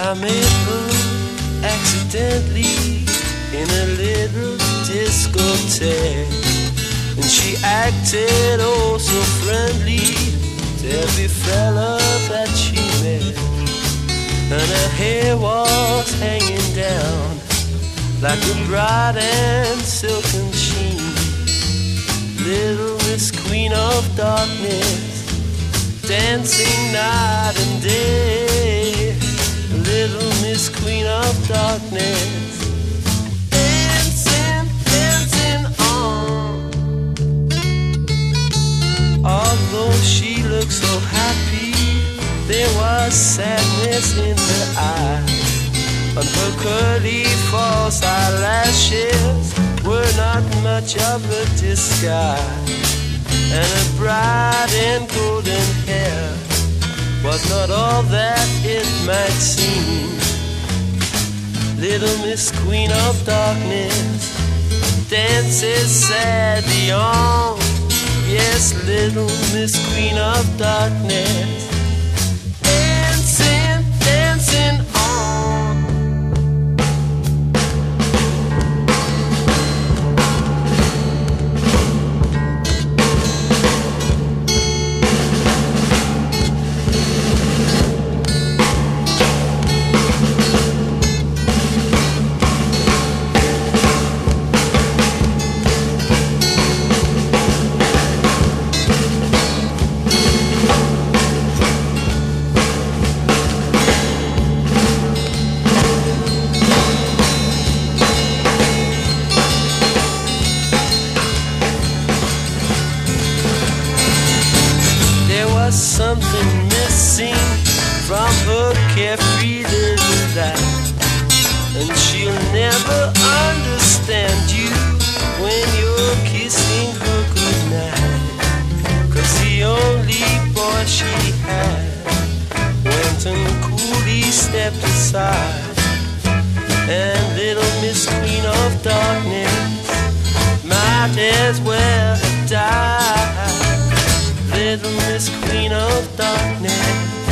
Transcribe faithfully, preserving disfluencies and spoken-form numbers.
I met her accidentally in a little discotheque, and she acted oh so friendly to every fella that she met, and her hair was hanging down like a bright and silken sheen. Little Miss Queen of Darkness, dancing night and day. Little Miss Queen of Darkness, dancing, dancing on. Although she looked so happy, there was sadness in her eyes. On her curly false eyelashes were not much of a disguise, and her bright and golden hair was not all that it might seem. Little Miss Queen of Darkness dances sadly on. Yes, little Miss Queen of Darkness, dancing, dancing on. Something missing from her carefree little life, and she'll never understand you when you're kissing her goodnight. 'Cause the only boy she had went and coolly stepped aside, and little Miss Queen of Darkness might as well have died. Little Miss Queen of Darkness,